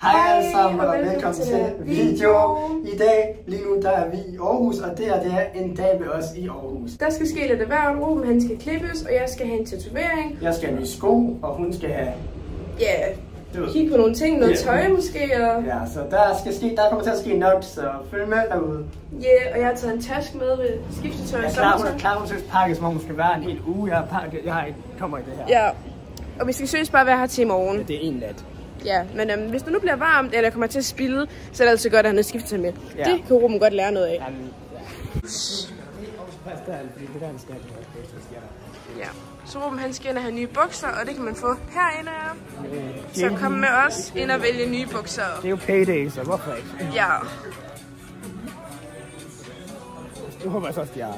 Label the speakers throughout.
Speaker 1: Hej alle sammen og velkommen til video. I dag, lige nu, der er vi i Aarhus, og det er en dag med os i Aarhus.
Speaker 2: Der skal ske lidt af hvert. Ruben, han skal klippes, og jeg skal have en tatovering.
Speaker 1: Jeg skal have nye sko, og hun skal have...
Speaker 2: kigge på nogle ting, noget tøj måske. Og...
Speaker 1: Ja, så der kommer til at ske nok, så følg med derude.
Speaker 2: Og jeg har taget en taske med ved skiftetøj.
Speaker 1: Jeg er klar til at pakke, som om hun skal være en hel uge. Jeg kommer i det her.
Speaker 2: Ja, og vi skal seriøst bare være her til i morgen.
Speaker 1: Ja, det er en nat.
Speaker 2: Ja, men hvis det nu bliver varmt, eller kommer til at spilde, så er det altid godt at have noget skiftetøj med. Ja. Det kan Ruben godt lære noget af. Ja, så Ruben han skal ind og have nye bukser, og det kan man få herinde af. Så kom med os ind og vælge nye bukser.
Speaker 1: Det er jo payday, så hvorfor ikke?
Speaker 2: Ja.
Speaker 1: Det håber jeg så også, de er.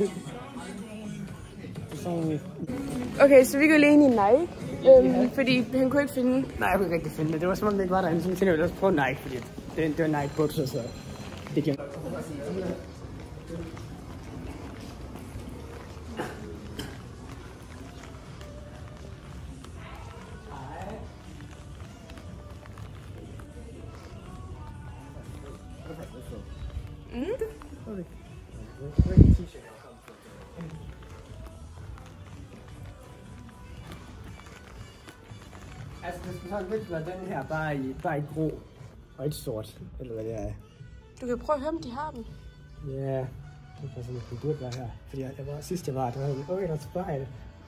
Speaker 2: Okay, så vi går lige ind i Nike, fordi han kunne ikke finde...
Speaker 1: Nej, jeg kunne ikke rigtig finde det. Det var som om det ikke var derinde, så jeg tænkte, også prøve Nike, fordi det var Nike bukser, så det giver... Altså, det skulle sådan lidt være den her, bare i grå og et sort, eller hvad det er.
Speaker 2: Du kan prøve at høre, om de har dem.
Speaker 1: Ja, det er sådan, at det burde være her. Fordi sidst jeg var, der havde der er spejl.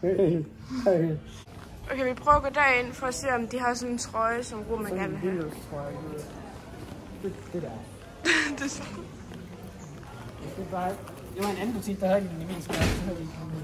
Speaker 2: Okay, vi prøver at gå derind for at se, om de har sådan en trøje, som Ruben gerne vil have.
Speaker 1: Det der. Det var en anden butik, der havde den i min skab, så havde de ikke kommet.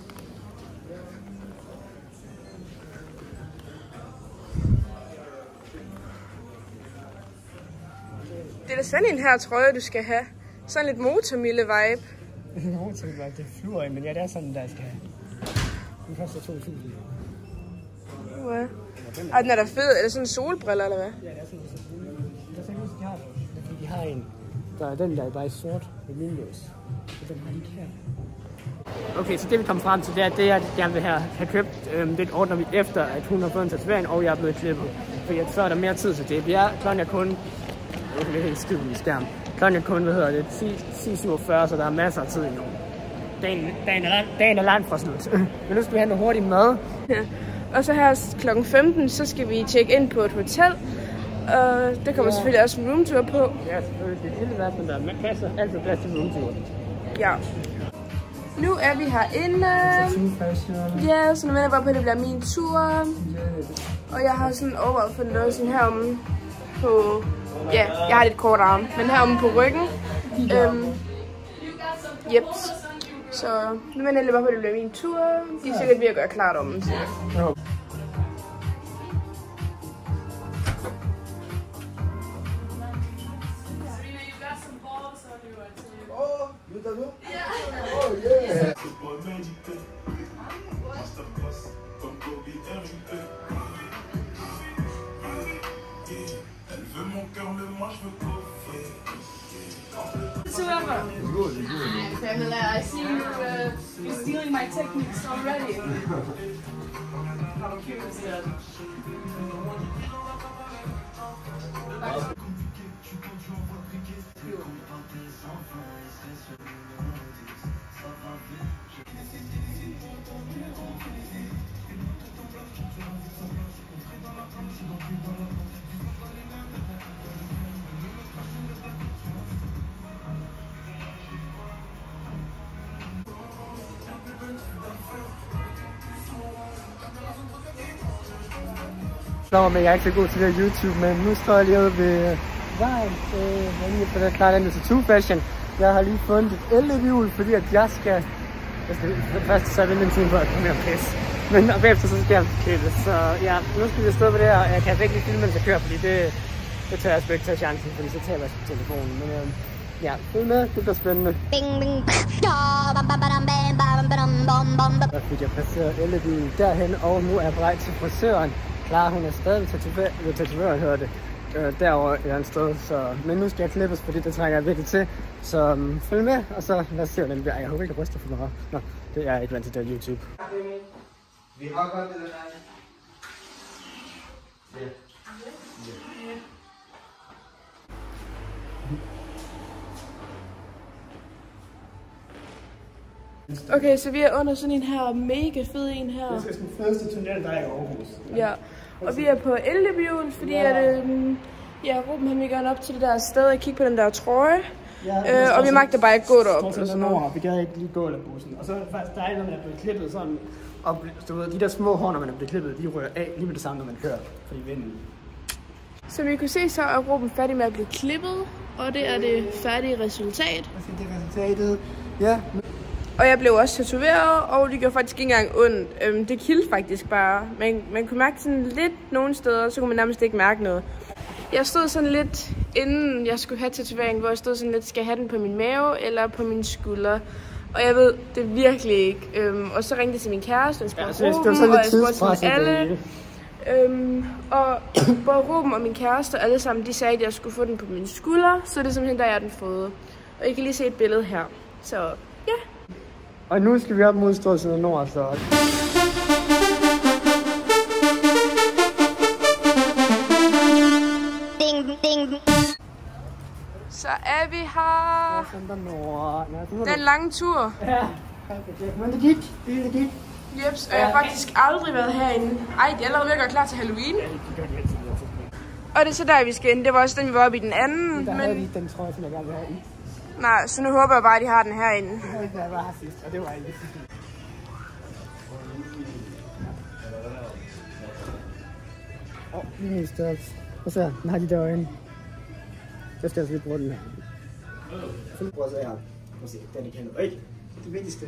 Speaker 2: Det er da sådan en her trøje, du skal have. Sådan lidt motormille-vibe.
Speaker 1: Motormille-vibe, det flyver i, men ja, det er sådan, der skal have. Den koster 2.000.
Speaker 2: Hvad? Ej, den er da fed. Er det sådan en solbriller, eller hvad?
Speaker 1: Ja, det er sådan en. Jeg kan ikke huske, de har det. Det er fordi, de har en. Der er den der bare i sort med lynlås. Og den har de ikke her. Okay, så det vi kommer frem til, det er, det jeg gerne vil have købt. Det ordner vi efter, at hun har fået en tatovering, og jeg er blevet klippet. Fordi så er der mere tid til det. Klokken er kun... Det er helt skidt i skærm. Klokken er kun, 10:47, så der er masser af tid endnu. Dagen er langt fra slut. Men nu skal vi have noget hurtigt mad.
Speaker 2: Ja. Og så her klokken 15, så skal vi tjekke ind på et hotel. Og det kommer selvfølgelig også en roomtour på.
Speaker 1: Ja, selvfølgelig. Det er lille værd, men der er masser altid plads til roomtour.
Speaker 2: Ja. Nu er vi herinde. Ja, så nu venter jeg bare på, at det bliver min tur. Og jeg har sådan overvejet for noget sådan heromme på... Ja, jeg har lidt kort arm, men heromme på ryggen. Jeps. Så nu venter jeg bare på, at det bliver min tur. De er sikkert ved at gøre klart om den.
Speaker 3: Pamela, I see you're stealing my techniques already. How cute is that?
Speaker 1: Men jeg er ikke så god til det YouTube, men nu står jeg lige ude ved vejen, for det er klart andet til Two Fashion. Jeg har lige fundet et elløbehjul, fordi at jeg skal først så vente en time på at komme mere pis. Men bagefter så skal jeg klippe, så ja, nu skal vi stå på det her, og jeg kan ikke filme, mens jeg kører, fordi det tør jeg sgu ikke tage chancen, fordi så tager jeg på telefonen. Men ja, følg med, det bliver spændende. Der fik jeg passeret elløbehjulet derhen, og nu er jeg på vej til frisøren. Klar, hun er stadig ved tatovøren, hører det. Derovre et eller andet sted, så... Men nu skal jeg klippes, fordi det trænger jeg virkelig til. Så følg med, og så lad os se, hvordan det bliver. Jeg håber ikke, at ryster for mig. Nå, det er ikke vant til det YouTube. Vi har godt det der. Ja.
Speaker 2: Okay, så vi er under sådan en her mega fed en her.
Speaker 1: Det er den fedeste tunnel, der er i Aarhus.
Speaker 2: Ja, og vi er på Ellebyen, fordi at, Ruben han vil gerne op til det der sted og kigge på den der trøje. Ja, og vi magter bare ikke gå derop.
Speaker 1: Vi gad ikke lige gå eller bussen. Og så er det faktisk dejligt, når man er blevet klippet sådan. Og du ved, de der små hår, når man er blevet klippet, de rører af lige med det samme, når man kører. Fordi vinden.
Speaker 2: Som I kunne se, så er Ruben færdig med at blive klippet. Og det er det færdige resultat.
Speaker 1: Det er resultatet, ja.
Speaker 2: Og jeg blev også tatoveret, og det gjorde faktisk ikke engang ondt. Det kildte faktisk bare. Man kunne mærke sådan lidt nogle steder, så kunne man nærmest ikke mærke noget. Jeg stod sådan lidt, inden jeg skulle have tatovering, hvor jeg stod sådan lidt, skal jeg have den på min mave eller på mine skuldre? Og jeg ved det virkelig ikke. Og så ringte jeg til min kæreste, og spurgte Ruben, og jeg spurgte til alle. Og både Ruben og min kæreste, alle sammen, de sagde, at jeg skulle få den på mine skuldre. Så det er simpelthen, der jeg har den fået. Og I kan lige se et billede her. Så ja.
Speaker 1: Og nu skal vi op mod Storsøder Nord, så...
Speaker 2: Så er vi her. Den lange tur.
Speaker 1: Ja, men det gik.
Speaker 2: Jeps, og jeg har faktisk aldrig været herinde. Ej, de er allerede ved at gøre klar til Halloween. Og det er så der, vi skal ind. Det var også den, vi var oppe i den anden.
Speaker 1: Der havde vi den, tror jeg, som jeg gerne vil have i.
Speaker 2: Nej, så nu håber jeg bare, at de har den herinde.
Speaker 1: Det havde ikke været her sidst, og det var ikke sidst. Lige min størrelse. Og så, den har de der øjne. Så skal jeg altså lige bruge den her. Så prøv at se her. Prøv at se, den er kendt. Ikke? Det vigtigste.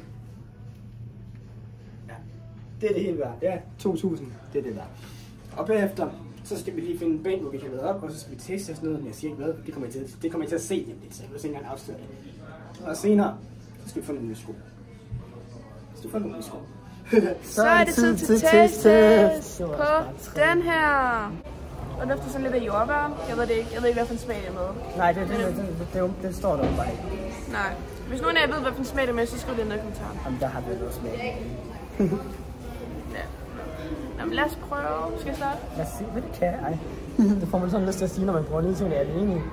Speaker 1: Ja. Det er det hele værd. Ja, 2.000. Det er det værd. Og bagefter, så skal vi lige finde en bænk, hvor vi kan lade op, og så skal vi teste os noget, men jeg siger ikke hvad. Det kommer I til at se nemlig, så jeg vil ikke engang afsløre det. Og senere, så skal vi få nogle nye sko.
Speaker 2: Så er det tid til test på den her. Og dufter sådan lidt af jordbær. Jeg ved det ikke. Jeg ved ikke, hvad for en smag det er med.
Speaker 1: Nej, det står der bare ikke.
Speaker 2: Nej. Hvis nogen af jer ved, hvad for en smag det er med, så skriv det ned i kommentaren.
Speaker 1: Jamen, der har vi noget smag.
Speaker 2: Ja. Nå, men lad os prøve. Skal jeg starte?
Speaker 1: Lad os se, hvad det kan. Ej. Det får man sådan lyst til at sige, når man prøver nye ting, det er det enig.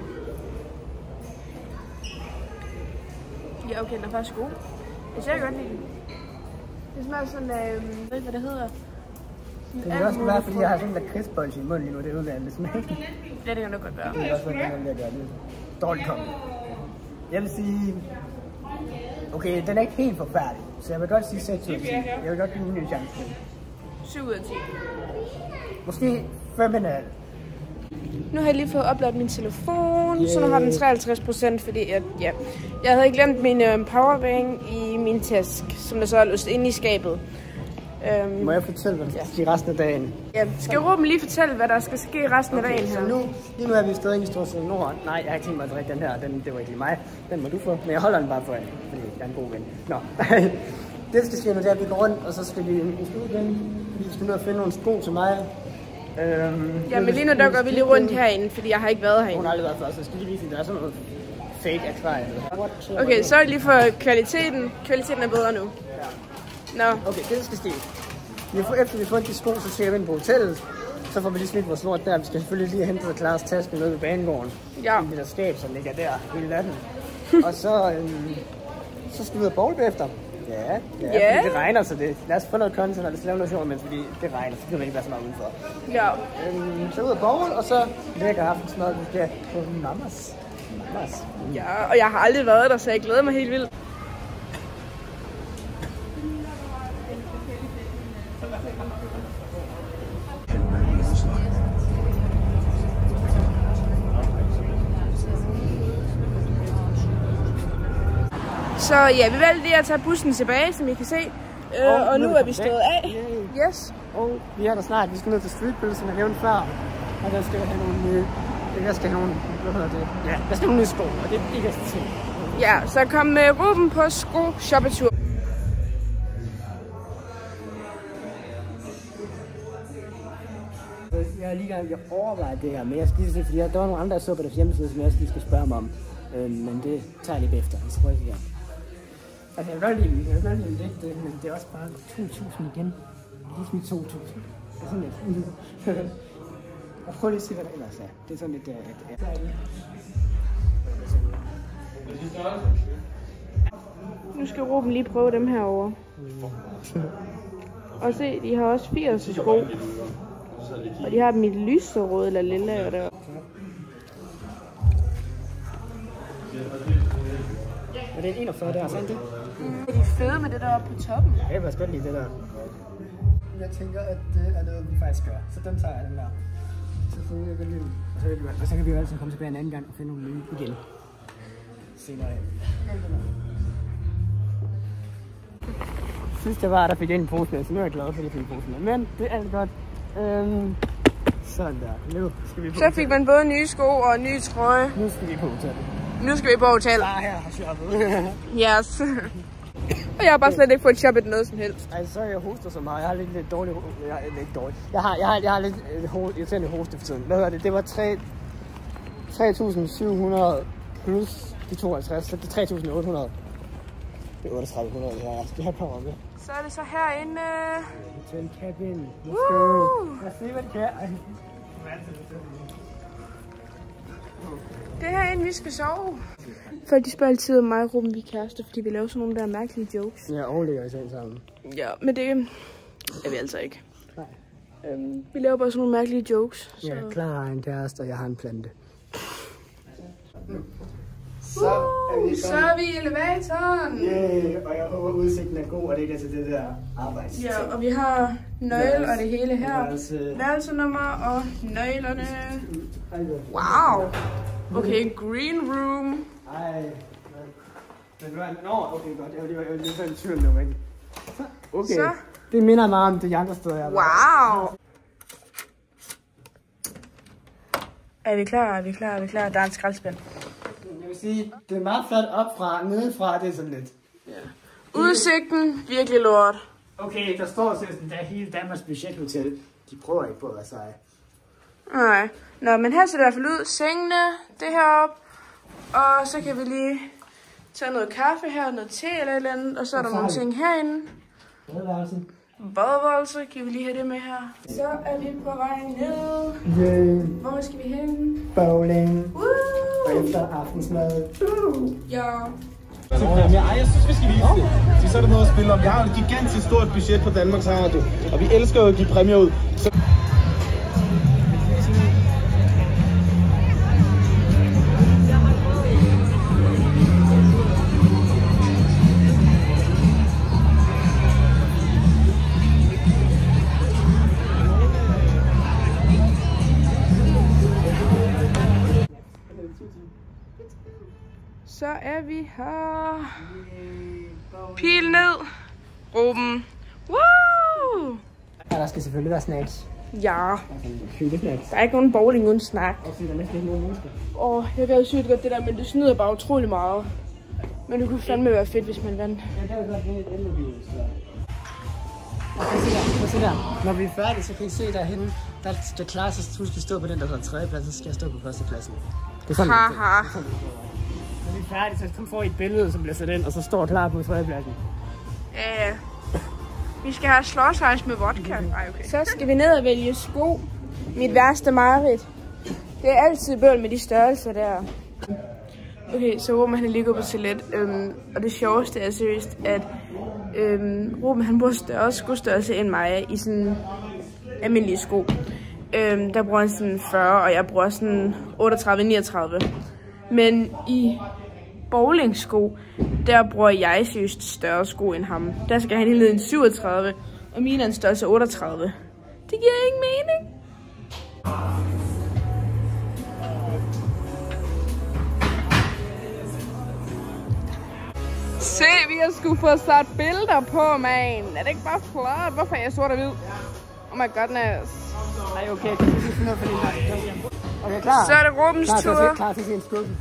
Speaker 2: Ja, okay, den er faktisk god. Jeg ser godt lide den. Det smager sådan, jeg ved ikke, hvad det hedder.
Speaker 1: Det kan også være, fordi jeg har sådan en lakridsbolge i munden lige nu, det er udvandet smag.
Speaker 2: Ja, det kan nok godt være.
Speaker 1: Det er også sådan, at gøre det. Dårligt kommet. Jeg vil sige... Okay, den er ikke helt forfærdelig, så jeg vil godt sige 6 ud af 10. Jeg vil godt give en ny chance til den.
Speaker 2: 7 ud af 10.
Speaker 1: Måske 5,5.
Speaker 2: Nu har jeg lige fået opladet min telefon, så nu har den 53%, fordi jeg havde ikke glemt min powerbank i min task, som der så er låst inde i skabet.
Speaker 1: Må jeg fortælle, hvad der skal ske resten af dagen?
Speaker 2: Ja, skal Ruben lige fortælle, hvad der skal ske resten af dagen her?
Speaker 1: Så lige nu er vi stadig i Storsøder Nord. Nej, jeg har ikke tænkt mig at drikke den her. Det var ikke lige mig. Den må du få. Men jeg holder den bare for jer, fordi jeg er en god ven. Nå. Det skal ske nu, det er, at vi går rundt, og så skal vi ud igen. Vi skal ud og finde nogle sko til mig.
Speaker 2: Ja, men lige nu der går vi lige rundt herinde, fordi jeg har ikke været herinde.
Speaker 1: Hun har aldrig været før, så skal lige vise, at der er sådan noget fake akvarie.
Speaker 2: Okay, så lige for kvaliteten. Kvaliteten er bedre nu. Nå.
Speaker 1: Okay, det skal ske. Efter vi får de sko, så tjekker vi ind på hotellet. Så får vi lige smidt vores lort der. Vi skal selvfølgelig lige hente Klares taske nede ved banegården.
Speaker 2: Ja.
Speaker 1: I det der skab, som ligger der hele natten. Og så skal vi ud og bowl bagefter. Ja, fordi det regner, så det. Lad os få noget content, og lad os lave noget sjovt, men fordi det regner, så kan vi ikke være så meget udenfor.
Speaker 2: Ja.
Speaker 1: Så ud og bowl, og så lægger aftensmad, vi skal på Mamas.
Speaker 2: Ja, og jeg har aldrig været der, så jeg glæder mig helt vildt. Så ja, vi valgte lige at tage bussen tilbage, som I kan se. Og nu er vi stået af. Yes.
Speaker 1: Og vi er der snart. Vi skal ned til streetbill, som jeg nævnte før. Og der skal have nogle nye... Jeg skal have nogle... Hvad hedder det? Ja, der skal have nogle nye sko, og det er ikke så ting.
Speaker 2: Ja, så kom med Ruben på sko-shoppetur.
Speaker 1: Jeg har lige gang overvejet det her, men jeg skal lige se, fordi der var nogle andre, der så på deres hjemmeside, som jeg også lige skal spørge mig om. Men det tager jeg lige bagefter, så prøver jeg igen. Altså, jeg vil godt lide det, men det er også bare 2.000 igen. Lige smidt 2.000. Det er sådan lidt. Og prøv lige at se, hvad der ellers er. Det er sådan lidt...
Speaker 2: Nu skal Ruben lige prøve dem herovre. Og se, de har også 80 sko. Og de har dem i lyserød eller lilla og der.
Speaker 1: Og det er en 41 der, sandt det?
Speaker 2: Er de fede med det der oppe på toppen?
Speaker 1: Ja, jeg vil også godt lide det der. Jeg tænker, at det er noget, vi faktisk gør. Så den tager jeg, den der. Selvfølgelig, jeg kan lide den. Og så kan vi jo altid komme tilbage en anden gang og finde nogle nye igen. Senere af. Sidst jeg var der, fik jeg en pose med, så nu er jeg glad for, at jeg fik en pose med. Men det er alt godt. Sådan der. Nu skal vi på
Speaker 2: Så fik man både nye sko og en ny trøje.
Speaker 1: Nu skal vi på hotel.
Speaker 2: Nu skal vi på hotel.
Speaker 1: Her har shoppet.
Speaker 2: Yes. Og jeg har bare slet ikke fået shoppet noget som helst.
Speaker 1: Altså, så jeg hoster så meget. Jeg har lidt dårlig. Jeg er lidt dårlig. Jeg har lidt irriterende hoste for tiden. Hvad hedder det? Det var 3.700 plus de 52, så det er 3.800. Det er 3.800 det her. Det her kommer med.
Speaker 2: Så er det så herinde.
Speaker 1: Hotel cabin. Let's go. Lad os se, hvad det kan.
Speaker 2: Det er herinde, vi skal sove. Folk de spørger altid om mig og Ruben, vi er kærester, fordi vi laver sådan nogle der mærkelige jokes.
Speaker 1: Ja, overligger i seng sammen.
Speaker 2: Ja, men det er vi altså ikke.
Speaker 1: Nej.
Speaker 2: Vi laver bare sådan nogle mærkelige jokes.
Speaker 1: Så... Ja, Clara har en kæreste, og jeg har en plante.
Speaker 2: Så er vi i elevatoren.
Speaker 1: Yeah, og jeg håber udsigten er god, og det ikke er til det der arbejde.
Speaker 2: Ja, og vi har nøgle og det hele her. Værelsenummer og nøglerne. Wow. Okay, green room.
Speaker 1: Ej. Okay, godt. Jeg var lige sådan en tvivl nu, ikke? Okay. Så. Det minder meget om de andre steder, jeg
Speaker 2: var. Wow. Er vi klar? Der er en skraldespand.
Speaker 1: Jeg vil sige, det er meget flot opfra, nedefra, det er sådan lidt.
Speaker 2: Ja. Udsigten, virkelig lort.
Speaker 1: Okay, der står sådan, der er hele Danmarks budgethotel. De prøver ikke på at være seje.
Speaker 2: Nej. Nå, men her ser det i hvert fald ud. Sengene, det heroppe. Og så kan vi lige tage noget kaffe her, noget te eller et eller andet. Og så er der nogle ting herinde. Badeværelse, kan vi lige have det med her. Så er vi på vej ned.
Speaker 1: Yeah.
Speaker 2: Hvor skal vi hen?
Speaker 1: Bowling. Og efter aftensmad.
Speaker 2: Ja.
Speaker 4: Jeg synes, vi skal vise det. Så er der noget at spille om. Vi har et gigantisk stort budget på Danmarks Radio, og vi elsker at give præmier ud.
Speaker 2: Så er vi her. Pil ned. Ruben. Woo!
Speaker 1: Ja, der skal selvfølgelig være snacks.
Speaker 2: Ja.
Speaker 1: Hyldesnacks.
Speaker 2: Der er ikke nogen bowling uden snak.
Speaker 1: Der er næsten ikke nogen mennesker.
Speaker 2: Jeg gad sygt godt det der, men det snyder bare utrolig meget. Men det kunne fandme være fedt, hvis man vandt.
Speaker 1: Ja, det er godt, det er et ellebil, så. Prøv at se der. Når vi er færdige, så kan I se derhenne, der skal Clara, så du skal stå på den, der hedder 3. plads, så skal jeg stå på 1. pladsen. Det er sådan,
Speaker 2: haha.
Speaker 1: Når vi er færdige, så får I et billede, som bliver sat ind, og så står Clara på 3. pladsen.
Speaker 2: Ja. Vi skal have slåsejs med vodka. Ej, okay. Så skal vi ned og vælge sko. Mit værste mareridt. Det er altid bøvl med de størrelser der. Okay, så Ruben han er lige gået på toilet. Og det sjoveste er seriøst, at Ruben han bruger større skostørrelse end mig i sådan almindelige sko. Der bruger han sådan 40, og jeg bruger sådan 38-39. Men i bowlingsko, der bruger jeg seriøst større sko end ham. Der skal han hele tiden 37, og mine er en størrelse 38. Det giver ingen mening. Se, vi har sgu fået sat billeder på, man. Er det ikke bare flot? Hvorfor er jeg sort og hvid? Oh my godness.
Speaker 1: Ej, okay. Okay, klar.
Speaker 2: Så er det Rubens tur.
Speaker 1: Klar til at se en skuffelse.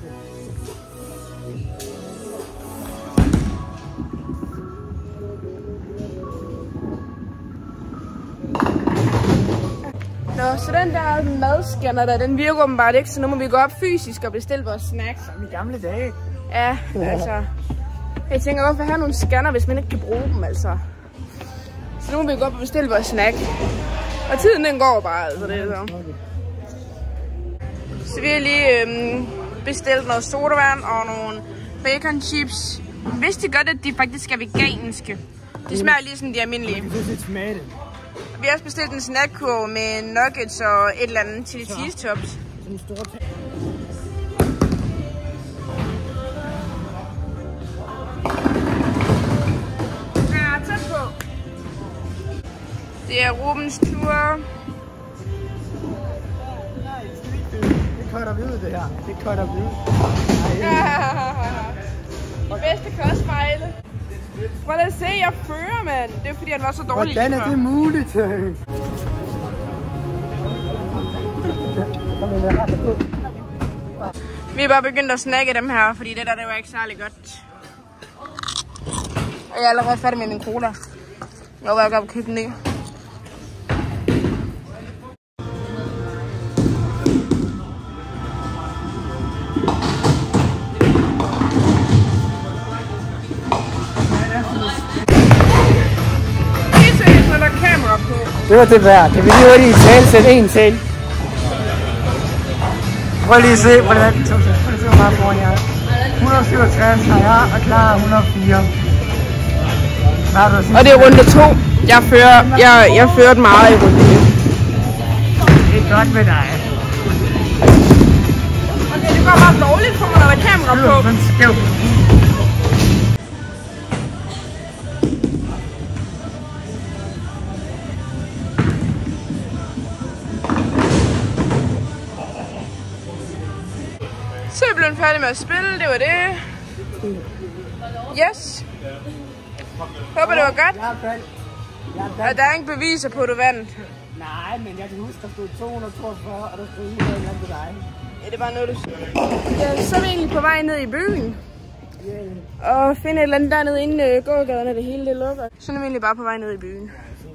Speaker 2: Nå, så den der madscanner der, den virker åbenbart ikke, så nu må vi gå op fysisk og bestille vores snacks.
Speaker 1: Som i gamle dage.
Speaker 2: Ja, altså. Jeg tænker, hvorfor have nogle scanner, hvis man ikke kan bruge dem, altså. Så nu må vi gå op og bestille vores snack. Og tiden den går bare, altså det er så. Så vi har lige bestilt noget sodavand og nogle bacon chips Vidste I godt, at de faktisk er veganske? De smager lige som de almindelige. Vi har også bestilt en snackkurv med nuggets og et eller andet chili cheese tops. Ja, tæt på. Det er Rubens tur.
Speaker 1: Det cutter vi ud, det her. Det cutter vi ud.
Speaker 2: De bedste kostspejle. Prøv at se, jeg fører, mand. Det er fordi, han var så dårlig.
Speaker 1: Hvordan er det muligt?
Speaker 2: Vi er bare begyndt at snakke dem her, fordi det var ikke særlig godt. Og jeg er allerede færdig med min cola. Jeg var godt på køkken det.
Speaker 1: Det var det værd. Kan vi lige hurtigt sætte en til? Prøv lige at se, hvordan det tog sig. Prøv lige at se, hvor meget foran jeg er. 167 har jeg, og Clara 104.
Speaker 2: Og det er runde 2. Jeg førte meget i runde 1.
Speaker 1: Det er godt med dig.
Speaker 2: Okay, det går meget dårligt for mig, når der er kamera på.
Speaker 1: Det er skæv.
Speaker 2: Så er vi blevet færdige med at spille, det var det. Yes. Håber det var godt. Og der er ingen beviser på, at du vandt.
Speaker 1: Nej, men jeg kan huske, der stod 242, og der stod 100 på dig.
Speaker 2: Ja, det er bare noget, du siger. Ja, så er vi egentlig på vej ned i byen. Og finde et eller andet dernede inden gågaderne, det hele det lukker. Så er vi egentlig bare på vej ned i byen.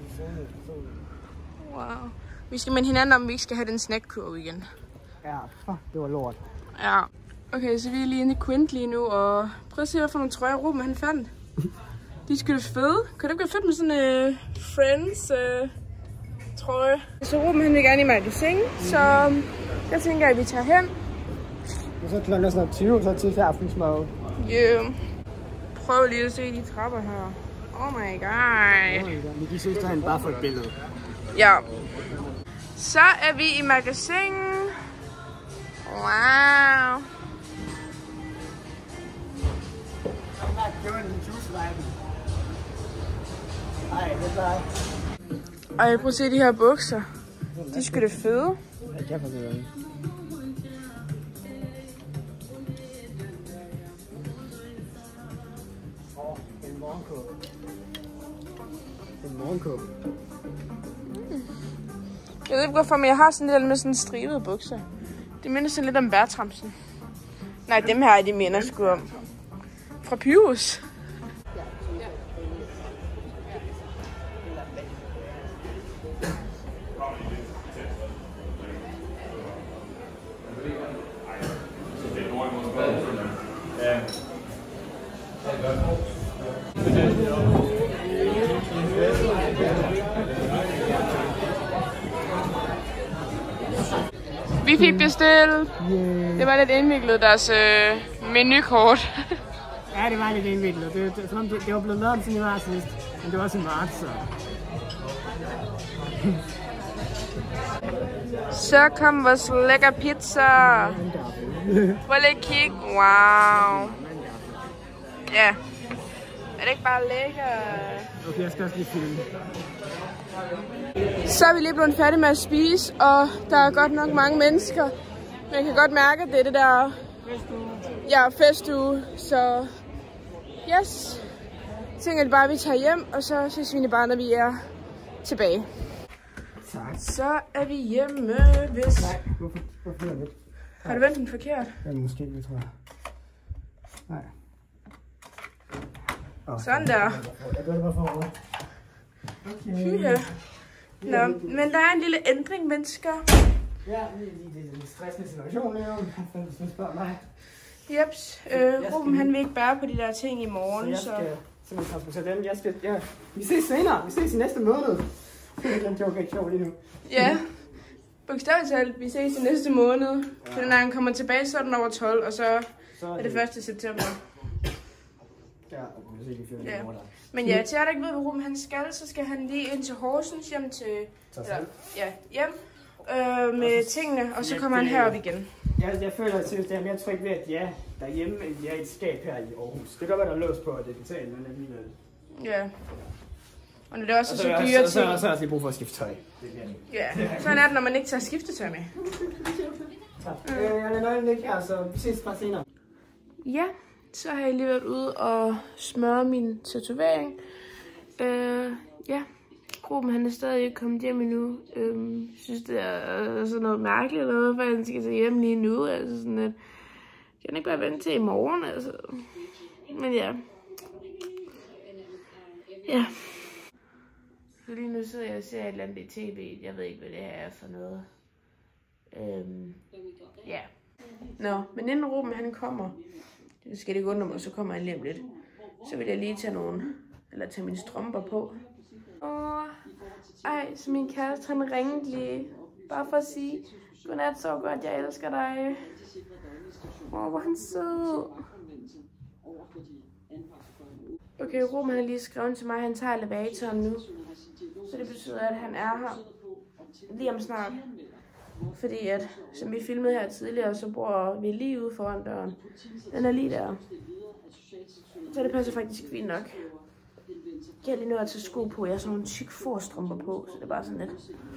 Speaker 2: Wow. Vi skal minde hinanden om, vi ikke skal have den snackkurve igen.
Speaker 1: Ja, det var lort.
Speaker 2: Ja. Okay, så vi er lige inde i Quint lige nu, og prøv at se, hvad for nogle trøjer Ruben han fandt. De er sgu da fede. Kan det ikke være fedt med sådan en Friends trøje? Så Ruben han vil gerne i magasin, så jeg tænker, at vi tager hen.
Speaker 1: Og så er klokken snart 20, så er til aftensmad.
Speaker 2: Yeah. Prøv lige at se de trapper her. Oh my god.
Speaker 1: Men de synes, han bare får et billede.
Speaker 2: Ja. Så er vi i magasin. Wow. Ej, prøv at se de her bukser. De er sgu da fede.
Speaker 1: Jeg kan faktisk ikke. En morgenkåb. En morgenkåb.
Speaker 2: Jeg ved ikke hvorfor, men jeg har sådan lidt med sådan stribede bukser. Det minder sådan lidt om Bertramsen. Nej, dem her de minder sgu om. Fra Pyrus. Vi fik bestilt. Det var lidt indviklet, deres menukort.
Speaker 1: Ja, det var lidt indviklet. Det var blevet lavet siden i marts sidst, men det var også i marts, så...
Speaker 2: Så kom vores lækker pizza. Prøv lige at kigge. Wow. Ja. Er det ikke bare lækker?
Speaker 1: Okay, jeg skal også lige filme.
Speaker 2: Så er vi lige blevet færdige med at spise, og der er godt nok mange mennesker. Men jeg kan godt mærke, at det er det der... Ja, festuge. Så yes. Jeg tænker bare, at vi tager hjem, og så ses vi bare, når vi er tilbage.
Speaker 1: Tak.
Speaker 2: Så er vi hjemme, hvis...
Speaker 1: Nej, hvorfor er det?
Speaker 2: Har du vendt den forkert?
Speaker 1: Ja, måske, det tror jeg. Nej.
Speaker 2: Sådan der.
Speaker 1: Jeg gør det bare for
Speaker 2: Okay. Nå, men der er en lille ændring, mennesker.
Speaker 1: Ja, det er en stressende situation lige nu, hvis man spørger mig.
Speaker 2: Jeps. Ruben han vil ikke bære på de der ting i morgen,
Speaker 1: så... Jeg skal simpelthen transportere dem. Ja. Vi ses senere. Vi ses i næste måned. Den joke er ikke sjov lige nu.
Speaker 2: Ja. Bogstaveligt talt, vi ses i næste måned. For når han kommer tilbage, så er den over 12, og så er det 1. september.
Speaker 1: hvis ikke vi føler det over der.
Speaker 2: Men ja, til jer, der ikke ved, hvor Ruben han skal, så skal han lige ind til Horsens, hjem til... hjem med tingene, og så kommer han herop igen.
Speaker 1: Jeg føler seriøst, det er mere trygt ved, at de er derhjemme, end de er i et skab her i Aarhus. Det kan godt være, der er lås på, at det er betalt, men alligevel.
Speaker 2: Ja. Og når det også er så dyre ting...
Speaker 1: Så er der også brug for at skifte tøj.
Speaker 2: Ja, sådan er det, når man ikke tager skiftetøj med.
Speaker 1: Tak. Jeg lader nøglen ligge her, så vi ses bare senere.
Speaker 2: Ja, så har jeg lige været ude og smøre min tatovering. Ja, Ruben han er stadig ikke kommet hjem endnu. Synes det er sådan noget mærkeligt eller noget, for han skal tage hjem lige nu. Altså sådan at, kan ikke bare vente til i morgen, altså. Men ja. Ja. Så lige nu sidder jeg og ser et eller andet i tv. Jeg ved ikke, hvad det her er for noget. Ja. Nå, men inden Ruben han kommer, det skal det ikke undre mig, så kommer han lige om lidt. Så vil jeg lige tage tage mine strømper på. Ej, så min kæreste han ringede lige, bare for at sige, godnat, så godt, jeg elsker dig. Hvor han sød. Okay, Ruben har lige skrevet til mig, at han tager elevatoren nu. Så det betyder, at han er her lige om snart. Fordi at, som vi filmede her tidligere, så bor vi lige ude foran døren. Den er lige der. Så det passer faktisk fint nok. Jeg har lige nødt til sko på. Jeg har sådan nogle tyk forstrømper på, så det er bare sådan lidt.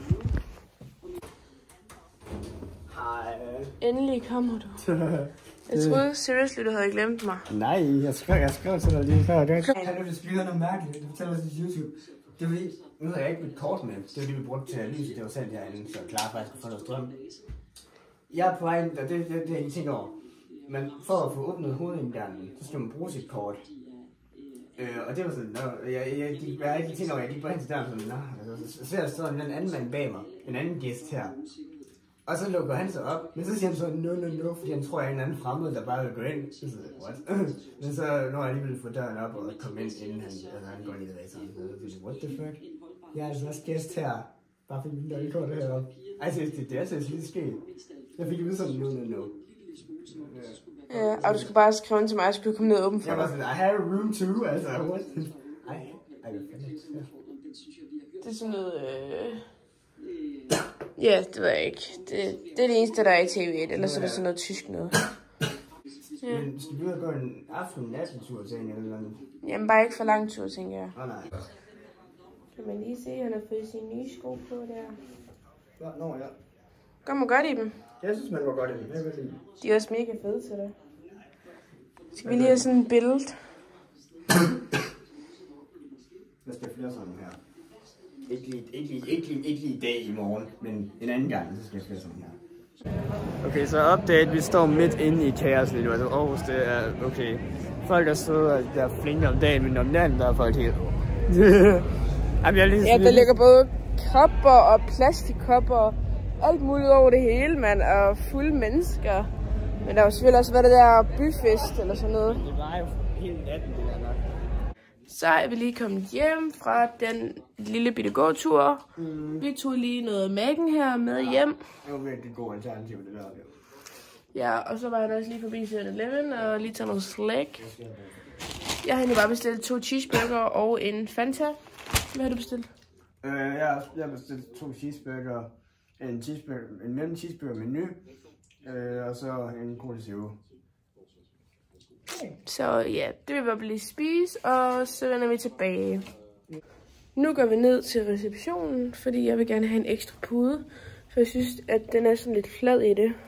Speaker 1: Hej.
Speaker 2: Endelig kommer du. Jeg troede seriously, du havde glemt mig.
Speaker 1: Nej, jeg skrev til dig lige før.
Speaker 5: Jeg har lyst til at noget mærkeligt. Du fortæller os til YouTube. Det er fordi, nu har jeg ikke mit kort med. Det var det, vi brugte til at lyse. Det var sendt herinde, så klar faktisk at få noget strøm. Jeg er på vej ind, og det har jeg ikke tænkt over. Men for at få åbnet hovedindgangen, så skal man bruge sit kort. Og det var sådan, jeg har ikke tænkt over, jeg gik bare hen til døren sådan, så ser jeg sådan en anden mand bag mig, en anden gæst her. Og så lukker han sig op, men så siger han så, no, fordi han tror, jeg er en anden fremmed, der bare vil gå ind. Så siger jeg, what? Men så når jeg alligevel få døren op og komme ind, inden han går ind i elevatoren. Så siger what the fuck? Jeg er altså også gæst her, bare fordi min nøglekort er heroppe. Ej, det er altså lidt sket. Jeg fik ud sådan, no.
Speaker 2: Ja, og du skulle bare skrive til mig, så skulle komme ned og åbne for dig.
Speaker 5: Jeg var sådan, I have a room too, altså, what? Ej,
Speaker 2: det er sådan noget, ja, det ved jeg ikke. Det er det eneste, der er i TV1, ellers er det sådan noget tysk noget.
Speaker 5: Ja. Men skal vi ud og gå en aften-nattetur til en eller anden?
Speaker 2: Jamen, bare ikke for lang tur, tænker jeg.
Speaker 5: Nej.
Speaker 2: Kan man lige se, at han har fået sine nye sko på der.
Speaker 5: Ja.
Speaker 2: Gør man godt i dem?
Speaker 5: Jeg synes, man går godt i dem. Jeg vil lide.
Speaker 2: De er også mega fede til dig. Skal vi lige have sådan et billede?
Speaker 5: Der skal flere sådan her. Ikke lige i dag i morgen, men en anden gang, så skal jeg flere sådan her.
Speaker 1: Okay, så update. Vi står midt inde i kaos lige nu. Altså Aarhus, det er okay. Folk er søde, og der er flinke om dagen, men om natten, der er folk helt...
Speaker 2: Ja, der ligger både kopper og plastikkopper og alt muligt over det hele, mand, og fulde mennesker. Men der har jo selvfølgelig også været det der byfest eller sådan noget.
Speaker 1: Det var jo hele natten, det der nok.
Speaker 2: Så er vi lige kommet hjem fra den lille bitte gåtur. Vi tog lige noget mækken her med hjem.
Speaker 5: Det var virkelig god alternativ, det der.
Speaker 2: Ja, og så var jeg også lige forbi 7-Eleven og lige taget noget slik. Jeg har egentlig bare bestilt 2 cheeseburger og en Fanta. Hvad har du bestilt?
Speaker 5: Jeg har bestilt 2 cheeseburger, en mellem cheeseburger menu, og så en Cola Zero.
Speaker 2: Så ja, det vil vi lige spise, og så vender vi tilbage. Nu går vi ned til receptionen, fordi jeg vil gerne have en ekstra pude, for jeg synes, at den er sådan lidt flad i det.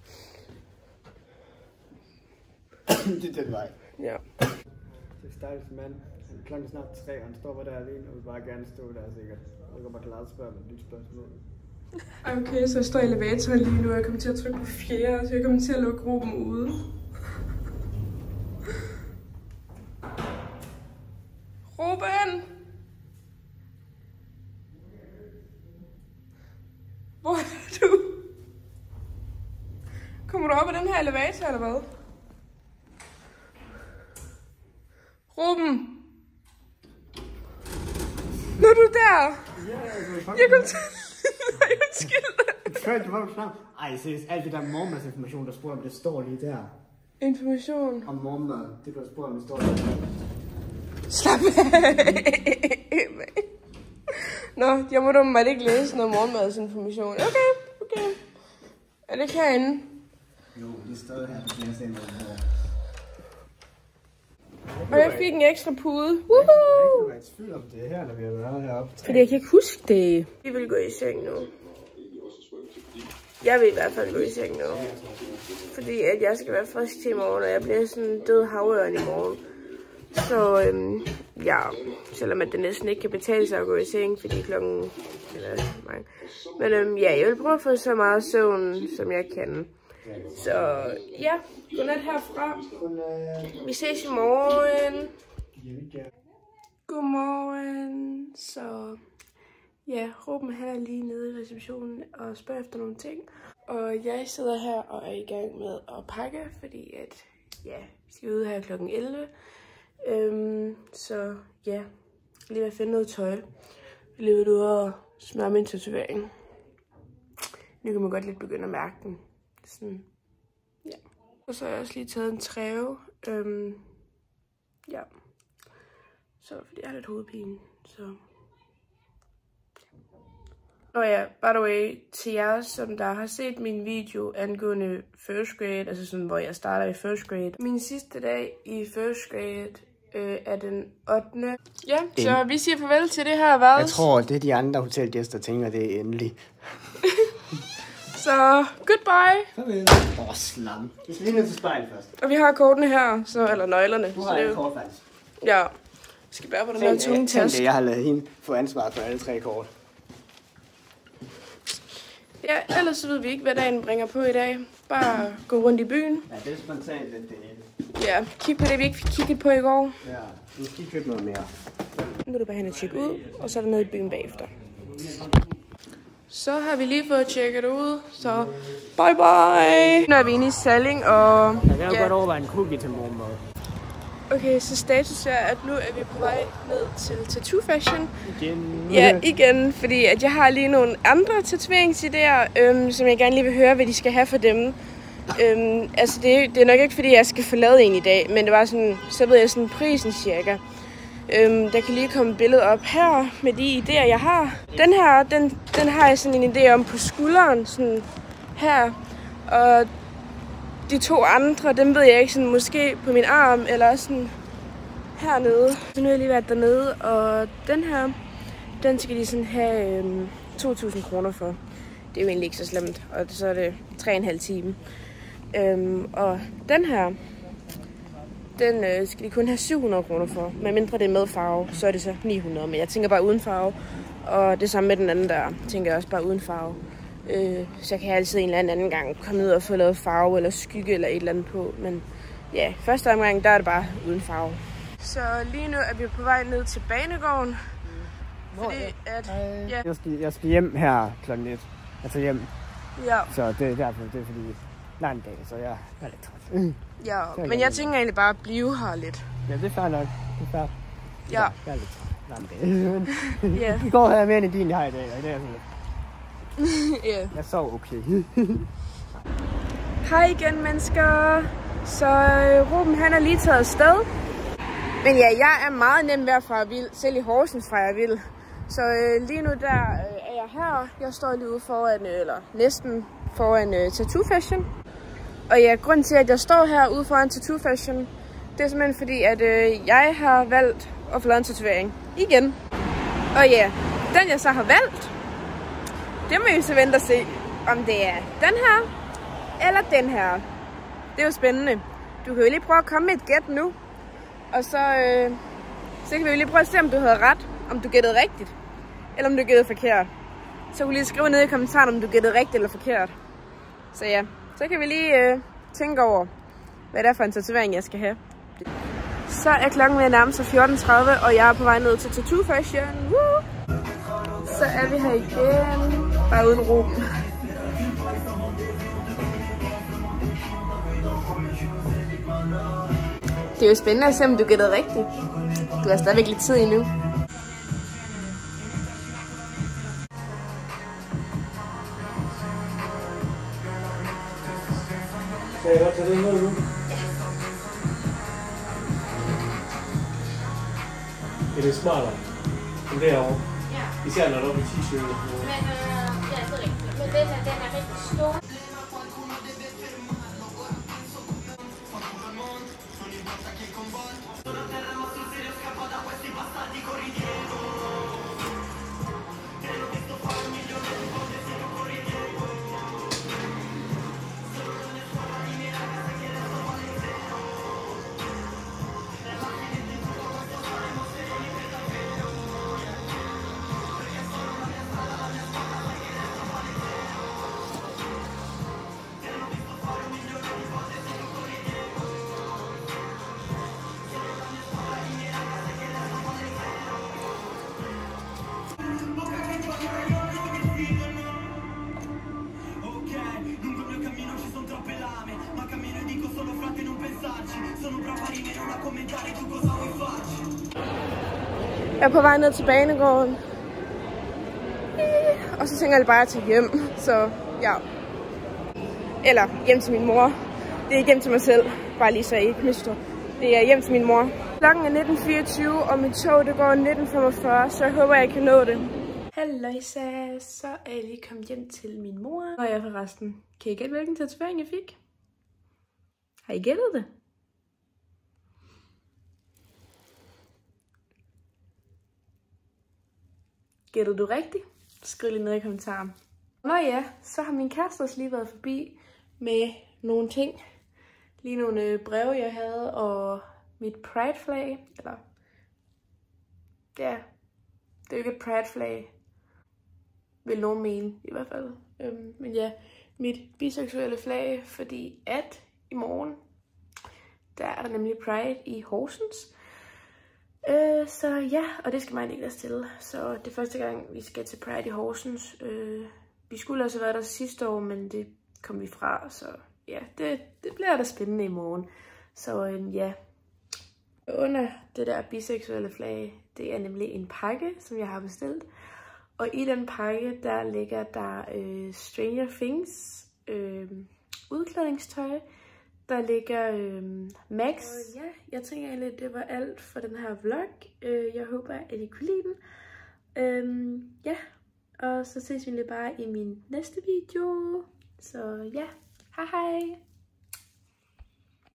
Speaker 5: Det er den vej.
Speaker 2: Ja.
Speaker 5: Det er stakkels mand. Klokken er snart 3, og han står bare der alene, og vil bare gerne stå der sikkert. Jeg kan bare klare at spørge mig et nyt spørgsmål.
Speaker 2: Okay, så jeg står i elevatoren lige nu, og jeg kommer til at trykke på 4, så jeg kommer til at lukke gruppen ude. Ruben! Hvor er du? Kommer du op ad den her elevator, eller hvad? Ruben! Nå, du er der! Jeg kom til... Nej, undskyld.
Speaker 5: Det var jo snart. Ej, seriøst, alt det der morgenmadsinformation, der spurgte om, det står lige der.
Speaker 2: Information?
Speaker 5: Om morgenmad, det du har spurgt om, det står der.
Speaker 2: Slap af. Nå, jeg må da ikke læse noget morgenmadsinformation. Okay. Er det ikke herinde?
Speaker 5: Jo, det står her på den sted.
Speaker 2: Og jeg fik en ekstra pude.
Speaker 5: Woohoo! Jeg er i tvivl om det her, når vi har været heroppe.
Speaker 2: Fordi jeg kan ikke huske det. Vi vil gå i seng nu. Jeg vil i hvert fald gå i seng nu. Fordi at jeg skal være frisk til i morgen, og jeg bliver sådan død havørn i morgen. Så ja, selvom at det næsten ikke kan betale sig at gå i seng, fordi klokken eller mange. Men ja, jeg vil prøve at få så meget søvn, som jeg kan. Så ja, godnat herfra. Vi ses i morgen. Godmorgen. Så ja, Ruben her er lige nede i receptionen og spørger efter nogle ting. Og jeg sidder her og er i gang med at pakke, fordi at ja, vi skal ud her klokken 11. Så ja, lige at finde noget tøj. Jeg lige ved ude og smøre min tatovering. Nu kan man godt lidt begynde at mærke den. Sådan, ja. Og så har jeg også lige taget en træve. Ja. Så fordi jeg har lidt hovedpine, så... Og ja, by the way, til jer, som der har set min video angående first grade, altså sådan, hvor jeg starter i first grade. Min sidste dag i first grade er den 8. Ja, så vi siger farvel til det her værelse.
Speaker 5: Jeg tror, det er de andre hotelgæster, tænker, det er endelig.
Speaker 2: Så, goodbye.
Speaker 5: Farvel. Slam. Vi skal lige ned til spejl først.
Speaker 2: Og vi har kortene her, så, eller nøglerne.
Speaker 5: Du har et kort, faktisk.
Speaker 2: Ja. Jeg skal bære på den her tunge taske.
Speaker 5: Jeg har ladet hende få ansvar for alle 3 kort.
Speaker 2: Ja, ellers så ved vi ikke, hvad dagen bringer på i dag. Bare gå rundt i byen.
Speaker 5: Ja, det er spontant lidt det hele.
Speaker 2: Ja, kig på det, vi ikke fik kigget på i går.
Speaker 5: Ja, nu skal I købe noget mere.
Speaker 2: Nu er du bare hen og tjekke ud, og så er der nede i byen bagefter. Så har vi lige fået tjekket ud, så bye bye! Nu er vi inde i Salling, og...
Speaker 1: Ja, det er jo godt overveje en cookie til morgenmad.
Speaker 2: Okay, så status er, at nu er vi på vej ned til Tattoo Fashion.
Speaker 1: Igen.
Speaker 2: Ja, igen, fordi at jeg har lige nogle andre tatoveringsidéer, som jeg gerne lige vil høre, hvad de skal have for dem. Altså, det er nok ikke, fordi jeg skal forlade en i dag, men det var sådan, så ved jeg sådan prisen cirka. Der kan lige komme et billede op her med de idéer, jeg har. Den her, den har jeg sådan en idé om på skulderen, sådan her. Og de 2 andre, dem ved jeg ikke, sådan måske på min arm, eller sådan hernede. Så nu har jeg lige været dernede, og den her, den skal de sådan have 2.000 kroner for. Det er jo egentlig ikke så slemt, og så er det 3,5 time. Og den her, den skal de kun have 700 kroner for. Men mindre det er med farve, så er det så 900. Men jeg tænker bare uden farve. Og det samme med den anden der, tænker jeg også bare uden farve. Så jeg kan altid en eller anden gang komme ned og få lavet farve eller skygge eller et eller andet på. Men ja, første omgang, der er det bare uden farve. Så lige nu er vi på vej ned til banegården. Fordi at... Ja.
Speaker 1: Jeg skal hjem her klokken 1. Altså hjem.
Speaker 2: Ja.
Speaker 1: Så det er derfor, det er fordi lang dag, så jeg er lidt træt.
Speaker 2: Ja, men jeg tænker egentlig bare at blive her lidt.
Speaker 1: Ja, det er fair nok. Det er fair.
Speaker 2: Ja.
Speaker 1: Jeg er lidt træt. Lang dag.
Speaker 2: Ja.
Speaker 1: I går havde jeg mere end din, jeg har i dag, og det er sådan lidt.
Speaker 2: Ja.
Speaker 1: Jeg sov okay.
Speaker 2: Hej igen, mennesker. Så Ruben, han er lige taget afsted. Men ja, jeg er meget nem ved at fare vild. Selv i Horsens fra jeg vild. Så lige nu der er jeg her. Jeg står lige ude foran, eller næsten foran Tattoo Fashion. Og ja, grunden til, at jeg står her ude foran Tattoo Fashion, det er simpelthen fordi, at jeg har valgt at få lavet en tatovering. Igen. Og ja, den jeg så har valgt, det må I så vente og se, om det er den her, eller den her. Det er jo spændende. Du kan jo lige prøve at komme med et gæt nu. Og så kan vi jo lige prøve at se, om du havde ret, om du gættede rigtigt, eller om du gættede forkert. Så kan du lige skrive ned i kommentaren, om du gættede rigtigt eller forkert. Så ja, så kan vi lige tænke over, hvad det er for en tatovering, jeg skal have. Så er klokken ved at nærme sig 14:30, og jeg er på vej ned til Tattoo Fashion. Woo! Så er vi her igen, bare uden ro. Det er jo spændende at se, om du gættede rigtigt. Du har stadigvæk lidt tid endnu.
Speaker 1: Kan jeg godt tage det imod nu? Det er smartere end derovre.
Speaker 6: Ja.
Speaker 1: Især når der er på t-shirt.
Speaker 6: Men ja, det er rigtigt. Men den er rigtig stor.
Speaker 2: Jeg er på vej ned til banegården. Og så tænker jeg bare at tage hjem. Så ja. Eller hjem til min mor. Det er ikke hjem til mig selv. Bare lige så I ikke mister. Det er hjem til min mor. Klokken er 19.24, og mit tog det går 19.45, så jeg håber, jeg kan nå det. Halløjsa, så er jeg lige kommet hjem til min mor. Og jeg forresten. Kan I gætte, hvilken tatovering jeg fik? Har I gættet det? Gættede du rigtigt? Skriv lige ned i kommentaren. Nå ja, så har min kæreste også lige været forbi med nogle ting. Lige nogle breve, jeg havde, og mit Pride-flag. Eller, ja, det er jo ikke et Pride-flag, vil nogen mene i hvert fald. Men ja, mit biseksuelle flag, fordi at i morgen, der er der nemlig Pride i Horsens. Så ja, og det skal mig ikke til. Så det er første gang, vi skal til Pride i Horsens. Vi skulle også have været der sidste år, men det kom vi fra. Så ja, det bliver da spændende i morgen. Så ja, under det der biseksuelle flag, det er nemlig en pakke, som jeg har bestilt. Og i den pakke, der ligger der Stranger Things udklædningstøj. Der ligger Max. Og ja, jeg tænker egentlig, at det var alt for den her vlog. Jeg håber, at I kunne lide den. Ja, og så ses vi lige bare i min næste video. Så ja, hej hej!